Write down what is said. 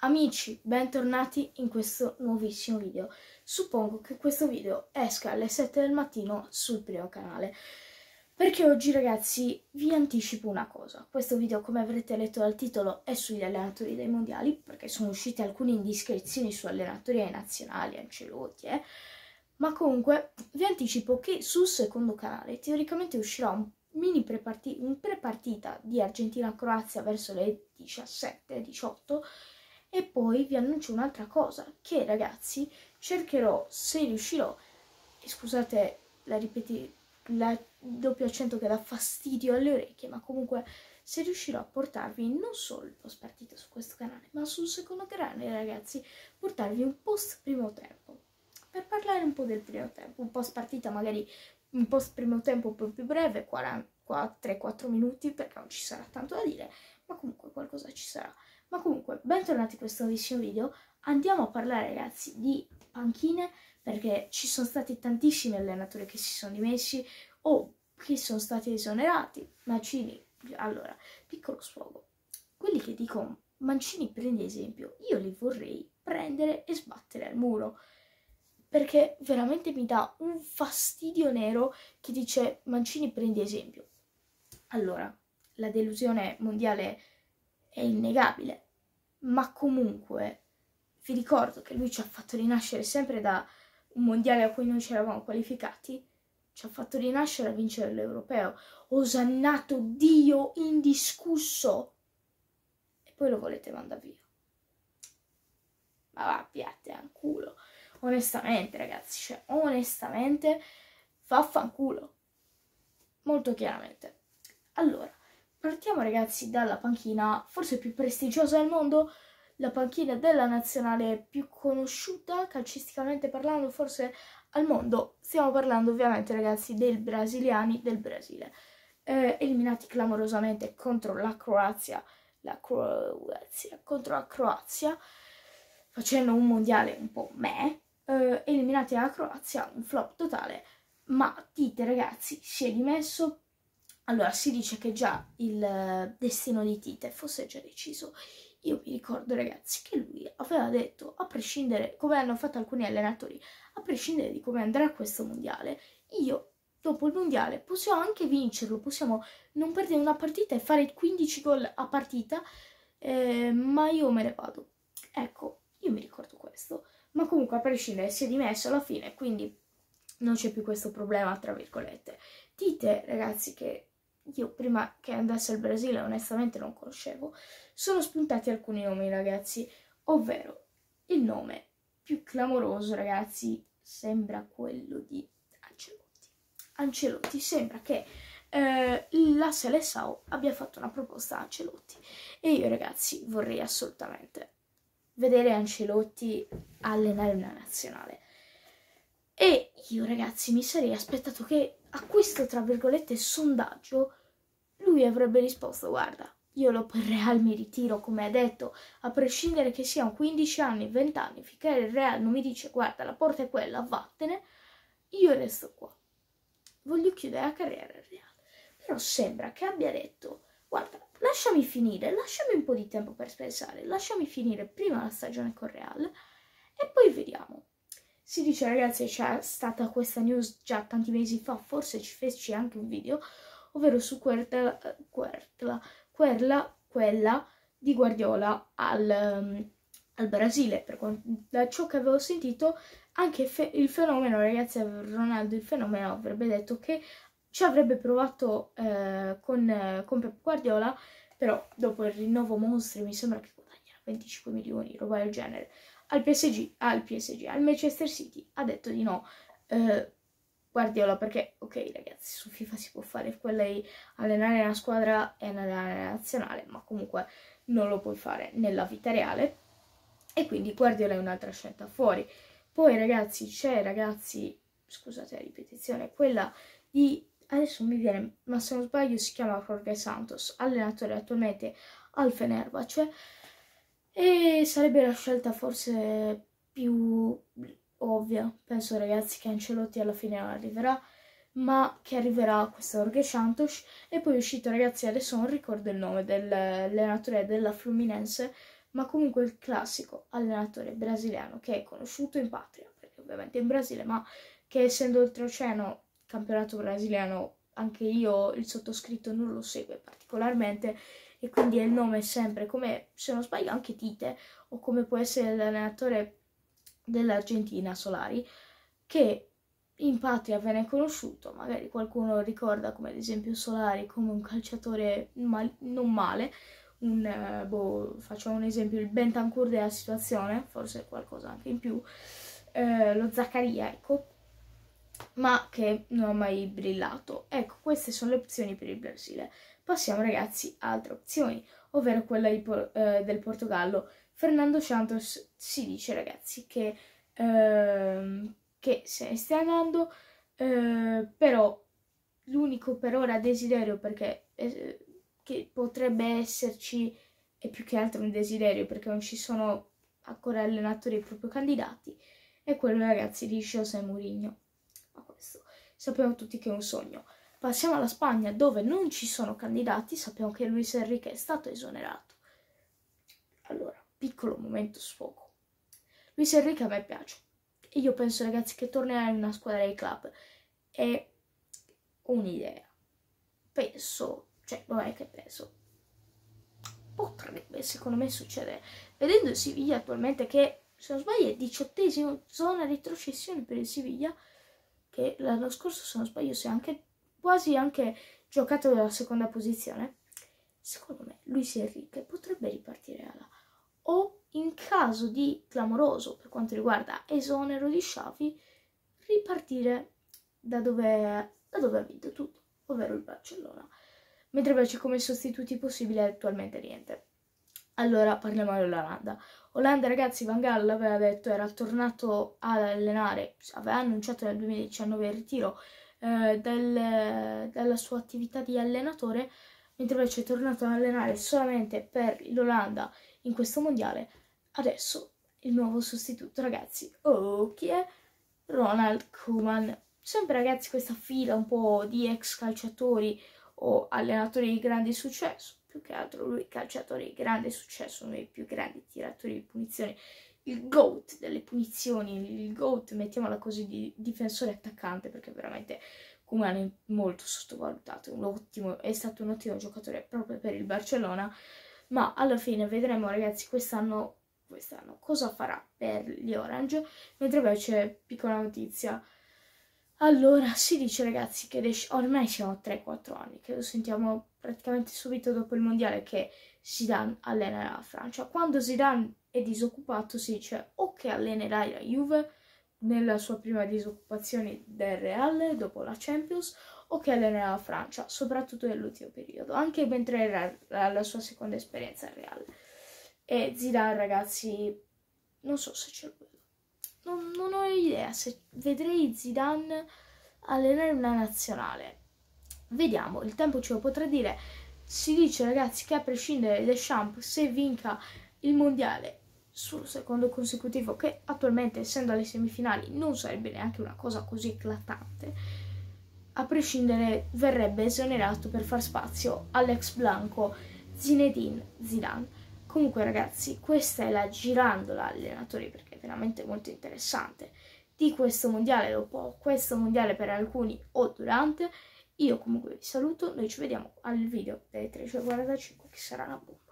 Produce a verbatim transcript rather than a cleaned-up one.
Amici, bentornati in questo nuovissimo video. Suppongo che questo video esca alle sette del mattino sul primo canale, perché oggi, ragazzi, vi anticipo una cosa. Questo video, come avrete letto dal titolo, è sugli allenatori dei mondiali, perché sono uscite alcune indiscrezioni su allenatori ai nazionali, Ancelotti, eh. Ma comunque vi anticipo che sul secondo canale teoricamente uscirà un mini pre-partita, un pre-partita di Argentina-Croazia verso le diciassette diciotto. E poi vi annuncio un'altra cosa, che ragazzi cercherò, se riuscirò, e scusate la ripeti, la doppio accento che dà fastidio alle orecchie, ma comunque se riuscirò a portarvi non solo il post partita su questo canale, ma sul secondo canale, ragazzi, portarvi un post primo tempo, per parlare un po' del primo tempo, un post partita magari un post primo tempo un po' più breve, tre quattro minuti, perché non ci sarà tanto da dire, ma comunque qualcosa ci sarà. Ma comunque, bentornati in questo nuovissimo video. Andiamo a parlare, ragazzi, di panchine, perché ci sono stati tantissimi allenatori che si sono dimessi o che sono stati esonerati. Mancini, allora, piccolo sfogo. Quelli che dicono Mancini prende esempio, io li vorrei prendere e sbattere al muro, perché veramente mi dà un fastidio nero chi dice Mancini prende esempio. Allora, la delusione mondiale è innegabile, ma comunque vi ricordo che lui ci ha fatto rinascere sempre da un mondiale a cui non ci eravamo qualificati, ci ha fatto rinascere a vincere l'Europeo, osannato Dio indiscusso, e poi lo volete mandare via. Ma va, piatte a culo, onestamente ragazzi, cioè onestamente vaffanculo, molto chiaramente. Allora, partiamo ragazzi dalla panchina forse più prestigiosa del mondo, la panchina della nazionale più conosciuta calcisticamente parlando forse al mondo. Stiamo parlando ovviamente ragazzi dei brasiliani del Brasile, eh, eliminati clamorosamente contro la Croazia, la Croazia, contro la Croazia, facendo un mondiale un po' meh, eh, eliminati dalla Croazia, un flop totale, ma Tite ragazzi si è dimesso. Allora, si dice che già il destino di Tite fosse già deciso. Io mi ricordo, ragazzi, che lui aveva detto, a prescindere, come hanno fatto alcuni allenatori, a prescindere di come andrà questo mondiale, io, dopo il mondiale, possiamo anche vincerlo, possiamo non perdere una partita e fare quindici gol a partita, eh, ma io me ne vado. Ecco, io mi ricordo questo. Ma comunque, a prescindere, si è dimesso alla fine, quindi non c'è più questo problema, tra virgolette. Tite, ragazzi, che io prima che andasse al Brasile onestamente non conoscevo, sono spuntati alcuni nomi, ragazzi, ovvero il nome più clamoroso, ragazzi, sembra quello di Ancelotti. Ancelotti, sembra che eh, la Seleção abbia fatto una proposta a Ancelotti e io, ragazzi, vorrei assolutamente vedere Ancelotti allenare una nazionale. E io, ragazzi, mi sarei aspettato che a questo, tra virgolette, sondaggio, lui avrebbe risposto, guarda, io lo per Real mi ritiro, come ha detto, a prescindere che siano quindici anni, venti anni, finché il Real non mi dice, guarda, la porta è quella, vattene, io resto qua. Voglio chiudere la carriera al Real. Però sembra che abbia detto, guarda, lasciami finire, lasciami un po' di tempo per pensare, lasciami finire prima la stagione con Real e poi vediamo. Si dice, ragazzi, c'è stata questa news già tanti mesi fa, forse ci feci anche un video, ovvero su Quertla, Quertla, quella, quella di Guardiola al, um, al Brasile. Per da ciò che avevo sentito, anche fe il fenomeno, ragazzi, Ronaldo il fenomeno avrebbe detto che ci avrebbe provato eh, con, eh, con Pep Guardiola, però dopo il rinnovo mostri mi sembra che guadagnerà venticinque milioni, roba del genere. Al P S G, al P S G, al Manchester City ha detto di no eh, Guardiola, perché ok ragazzi, su FIFA si può fare quella di allenare una squadra e allenare la nazionale, ma comunque non lo puoi fare nella vita reale e quindi Guardiola è un'altra scelta fuori. Poi ragazzi c'è, ragazzi, scusate la ripetizione, quella di, adesso mi viene, ma se non sbaglio si chiama Jorge Santos, allenatore attualmente al Fenerbahce. E sarebbe la scelta forse più ovvia, penso ragazzi che Ancelotti alla fine non arriverà, ma che arriverà questo Jorge Santos. E poi è uscito, ragazzi, adesso non ricordo il nome dell'allenatore della Fluminense, ma comunque il classico allenatore brasiliano che è conosciuto in patria, perché ovviamente in Brasile, ma che essendo oltreoceano, campionato brasiliano, anche io, il sottoscritto, non lo segue particolarmente, e quindi il nome è sempre come, se non sbaglio, anche Tite, o come può essere l'allenatore dell'Argentina, Solari, che in patria venne conosciuto, magari qualcuno ricorda come ad esempio Solari come un calciatore mal, non male, un, eh, boh, facciamo un esempio, il Bentancur della situazione, forse qualcosa anche in più, eh, lo Zaccaria, ecco, ma che non ha mai brillato. Ecco, queste sono le opzioni per il Brasile. Passiamo ragazzi a altre opzioni, ovvero quella di, eh, del Portogallo. Fernando Santos si dice ragazzi che, eh, che se ne stia andando, eh, però l'unico per ora desiderio, perché eh, che potrebbe esserci, è più che altro un desiderio perché non ci sono ancora allenatori proprio candidati, è quello ragazzi di José Mourinho. Ma questo sappiamo tutti che è un sogno. Passiamo alla Spagna, dove non ci sono candidati. Sappiamo che Luis Enrique è stato esonerato. Allora, piccolo momento sfogo. Luis Enrique a me piace. E io penso, ragazzi, che tornerà in una squadra di club. È un'idea. Penso, cioè, non è che penso. Potrebbe, secondo me, succedere. Vedendo il Siviglia attualmente che, se non sbaglio, è diciottesimo, zona retrocessione per il Siviglia, che l'anno scorso, se non sbaglio, si è anche quasi anche giocato nella seconda posizione. Secondo me Luis Enrique potrebbe ripartire là, o in caso di clamoroso per quanto riguarda esonero di Xavi, ripartire da dove, da dove ha vinto tutto, ovvero il Barcellona, mentre invece come sostituti possibili attualmente niente. Allora parliamo dell'Olanda. Olanda, ragazzi, Van Gaal aveva detto, era tornato ad allenare, aveva annunciato nel duemiladiciannove il ritiro eh, del, dalla sua attività di allenatore, mentre invece è tornato ad allenare solamente per l'Olanda in questo mondiale. Adesso il nuovo sostituto, ragazzi, oh, chi è? Ronald Koeman. Sempre, ragazzi, questa fila un po' di ex calciatori o allenatori di grande successo. Più che altro lui calciatore di grande successo, uno dei più grandi tiratori di punizioni, il GOAT delle punizioni, il GOAT, mettiamola così, di difensore attaccante, perché veramente Koeman è molto sottovalutato, un ottimo, è stato un ottimo giocatore proprio per il Barcellona, ma alla fine vedremo, ragazzi, quest'anno quest'anno cosa farà per gli Orange, mentre invece, piccola notizia, allora, si dice ragazzi che ormai siamo a tre quattro anni, che lo sentiamo praticamente subito dopo il mondiale che Zidane allenerà la Francia. Quando Zidane è disoccupato si dice o che allenerà la Juve nella sua prima disoccupazione del Real dopo la Champions, o che allenerà la Francia, soprattutto nell'ultimo periodo, anche mentre era la sua seconda esperienza al Real. E Zidane, ragazzi, non so se ce lo vedo. Non, non ho idea se vedrei Zidane allenare una nazionale. Vediamo, il tempo ce lo potrà dire. Si dice, ragazzi, che a prescindere da Deschamps, se vinca il mondiale sul secondo consecutivo, che attualmente, essendo alle semifinali, non sarebbe neanche una cosa così eclatante, a prescindere verrebbe esonerato per far spazio all'ex blanco Zinedine Zidane. Comunque, ragazzi, questa è la girandola allenatori, perché è veramente molto interessante, di questo mondiale, dopo questo mondiale per alcuni o durante. Io comunque vi saluto, noi ci vediamo al video delle tredici e quarantacinque che sarà una bomba.